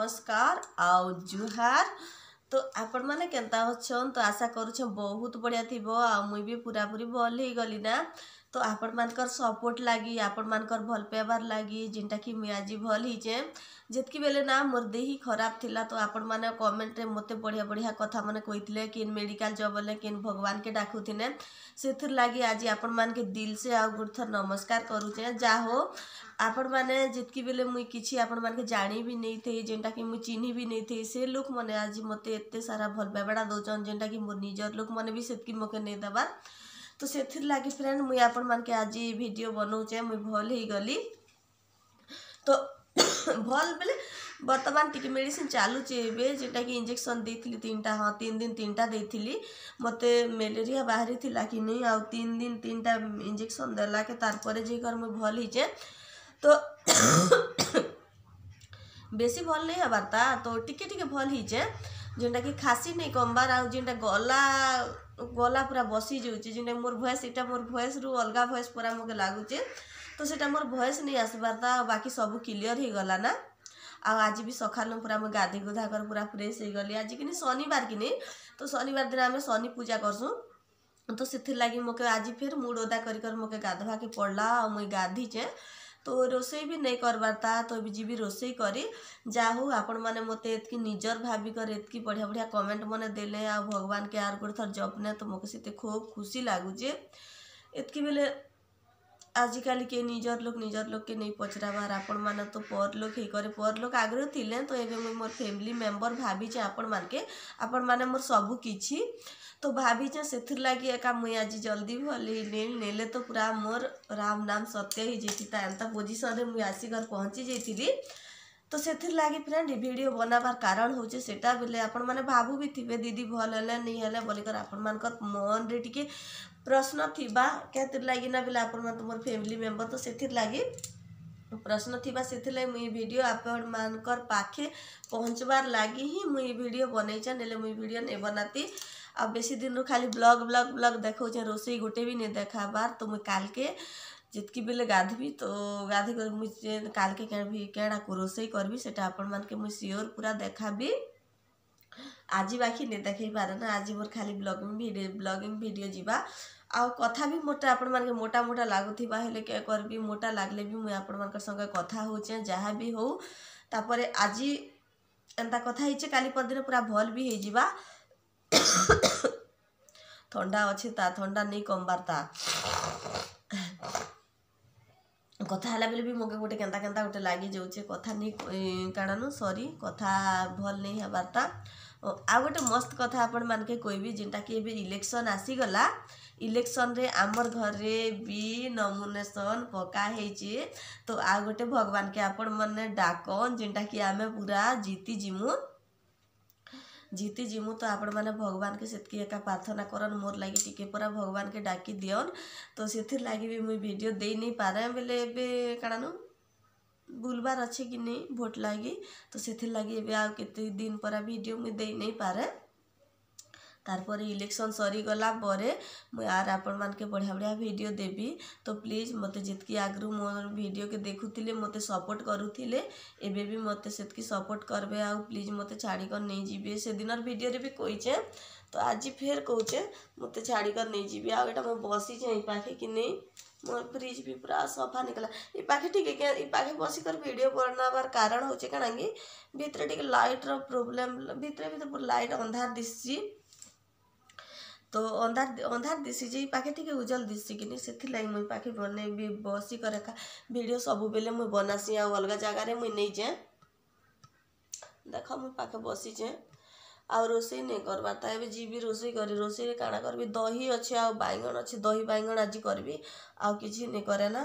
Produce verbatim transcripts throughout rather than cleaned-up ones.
नमस्कार आउ जुहार। तो आपण मैंने केनता अच्छन तो आशा करुछ बहुत बढ़िया थी आ मुई भी पूरा पूरी भल ही गली ना। तो आपण मानकर सपोर्ट लगी आपण मानकर भल पाइबार लगी जिनटा कि मुई आज भल ही जितकी बेले ना मोर देही खराब थिला। तो आपण माने कमेंट रे मते बढ़िया बढ़िया कथा माने कहिथिले कि मेडिकल जब बोले कि भगवान के डाकुथिने सेथिर लागी आज आपण मान के दिल से आ गुरथर नमस्कार करूचे। जा हो आपण माने जितकी बेले मुई किछि आपण मान के जानी भी नहीं थे जेनटा कि मुई चिन्ही भी नहीं थे से लोक माने आज मते एते सारा भल पाइबाडा दोचन जेनटा कि मोर निजर लोक माने भी सेतकी मके नहीं दबार। तो सेथिर लागी फ्रेंड मुई आपण मान के आज वीडियो बनाऊचे मुई भल ही गली। तो भल बेले बर्तमान टिके मेडिसिन चालुचे एबे जेटा कि इंजेक्शन देथिली तीनटा हाँ तीन दिन तीनटा देथिली मते मलेरिया बाहरी थिला कि नहीं आ तीन दिन तीनटा इंजेक्शन देला के तार परे जे कर मुई भल हिचे। तो बेसी भल नहीं हबारता तो टिके टिके भल हिचे जेनटा कि खासी नहीं कमबार आ जेनटा गला गला पूरा बसी जाउचे जेनटा मोर वॉइस एटा मोर वॉइस रु अलगा वॉइस पूरा मके लागुचे। तो सेटा मोर वॉइस नहीं आसबारता बाकी सब क्लियर ही गला ना। आ आज भी सकाल पूरा मैं गाधी गुधा कर पूरा फ्रेश हो गली आज कि शनिवार कि नहीं। तो शनिवार दिन आम शनि पूजा करसुँ तो से लगी मोके आज फिर मुड ओदा कर मोके गाधवा के पड़ला और मुई गाधीचे। तो रोसई भी नहीं करबारता तो जी रोसई करी जाहू आपण मैंने मत एतकी निजर भाभी कर एतकी बढ़िया बढ़िया कमेंट मैंने देले आ भगवान के आर गोटे थर जपने तो मोके से खूब खुशी लगुचे। एतकी बेले आजिकल के निजर लोक निजर लोक के नहीं पचराबार आपण माने तो पर लोक ही करे पर लोक आग्रह थिले। तो एबे मोर फैमिली मेंबर भाभी जे आपण मान के आपण माने मोर सबु किछि तो भाभी जे सेथिर लागी एका मुई आज जल्दी भली ने नेले तो पूरा मोर राम नाम सत्य ही जेतिता एंता पोजीशन रे मुई आसी घर पहुंची जेतिली। तो सेथिर लागी फ्रेंड वीडियो बनाबार कारण होचे सेटा बेले आपण माने भाबू भी थिबे दीदी भल हेले नहीं हेले बोलिकर आपण मानकर मन रे टिके प्रश्न थिबा केतिर लागी ना बेले आपण मान मोर फैमिली मेंबर तो सेथिर लागी प्रश्न थिबा सेथिर लागी मुई वीडियो आपण मानकर पाखे पहुंचबार लागी ही मुई वीडियो बनैछन नेले मुई वीडियो नै बनाती। अब बेसी दिन रो खाली ब्लॉग ब्लॉग ब्लॉग देखौछे रोसई गोटे भी नहीं देखाबार। तो मुई काल के जितकी बेले गाधबी तो गाधी कर मुई काल के के भी केडा को रोसई करबी सेटा आपण मान के मुई सियोर पूरा देखाबी। आज बाकी नहीं देखई पारे ना आज मोर खाली ब्लॉगिंग वीडियो ब्लॉगिंग वीडियो जीवा आ कथा भी मोटा आपण मान के मोटा मोटा लागुथिबा हेले के करबी मोटा लागले भी मुई आपण मान के संगे कथा होचे जहाँ भी हो तापरे आज एंता कथा हिचे काली पर दिन पूरा भल भी हे जीवा। ठंडा अच्छे ता ठंडा नहीं कमबारता कथा हला बेले भी मोके गोटे केंता केंता गोटे लागी जाउचे कथा नहीं काणनु सॉरी कथा भल नहीं हबारता। आ गोटे मस्त कथा आपण मान के कहबी जेनटा कि एबे इलेक्शन आसी गला इलेक्शन रे आमर घर रे भी नॉमिनेशन पका हेचे। तो आ गोटे भगवान के आपण माने डाकन जेनटा कि आमे पूरा जीती जिमु जीती जिमु। तो आपण माने भगवान के सेतकी एका प्रार्थना करन मोर लागी टिके पूरा भगवान के डाकी दियन। तो सेथिर लागी भी मुई वीडियो दे नहीं पारे बेले एबे काणानु बुलबार अच्छे कि नहीं भोट लागी तो सेथिर लागी एबे आ केते दिन पर वीडियो मुई दे नहीं पारे। तारपर इलेक्शन सरी गला परे मुई आर आपण मान के बढ़िया बढ़िया वीडियो देबी। तो प्लीज मते जितकी आगरू मोर वीडियो के देखुथिले मते सपोर्ट करूथिले एबे भी मते सेतकी सपोर्ट करबे आ प्लीज मते छाड़ी कर नहीं जीबे से दिनर वीडियो रे भी कहिचे। तो आज फिर कहूचे मते छाड़ी कर नहीं जीबे आ एटा मैं बसी जे ई पाखे कि नहीं मोर फ्रिज भी पूरा सफा निकला ई पाखे ठीक है के ई पाखे बसी कर वीडियो बनाबार कारण होचे काणांगी भितरे टिके लाइट रो प्रॉब्लम भितरे भी तो पूरा लाइट अंधार दिससी। तो अंधार अंधार दिसी जे पाखे टिके उजल दिसी कि नहीं सेथि लागी मुई पाखे बने भी बसी करे का वीडियो सब बेले मुई बनासी आ अलग जगह रे मुई नहीं जे देखो मुई पाखे बसी जे आ रोसई नहीं करबा ता एबे जीबी रोसई करी रोसई रे काना करबी दही अच्छे आ बैंगन अच्छे दही बैंगन आज करबी आ किछि नहीं करे ना।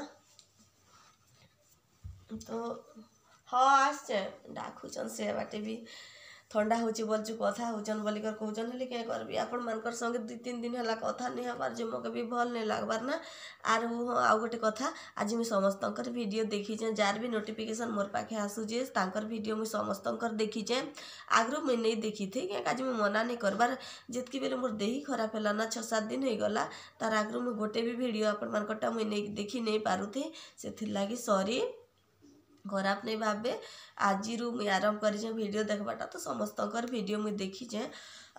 तो हाँ आसचे डाकुचन से बाटे भी ठंडा होची बोलचु कथा होचन बोलिकर कहउचन हेले के करबी आपण मानकर संगे दु तीन दिन हला कथा नहीं हबार जे मोके भी भल नहीं लागबार ना। आर हो आ गोटे कथा आज मुई समस्तंकर वीडियो देखी जे जार भी नोटिफिकेशन मोर पाखे आसु जे तांकर वीडियो मुई समस्तंकर देखी जे आग्रो मुई नहीं देखी थे कि आज मुई मना नहीं करबार जितकी बेले मोर देही खराब हैला ना छह सात दिन हो गला तार आग्रो मुई गोटे भी वीडियो आपण मानकटा मुई नहीं देखी नहीं पारुथे सेथिर लागी सॉरी खराब नहीं भावे आज मुझे आरंभ कर वीडियो देखवाटा तो समस्तकर वीडियो मुझे देखीचे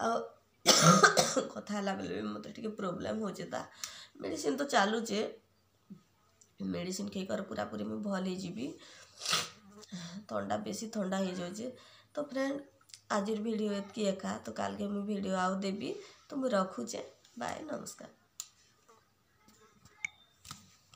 कथा बेले मत प्रोब्लेम हो मेडिसिन तो चलुचे मेडिसिन खाइकर पूरा पूरी मुझे भल हो थंडा बेसी थंडा हो जाए तो फ्रेंड आज वीडियो एतकी एका तो काल के मुझे वीडियो आउ देवी तो मुझे रखुचे बाय नमस्कार।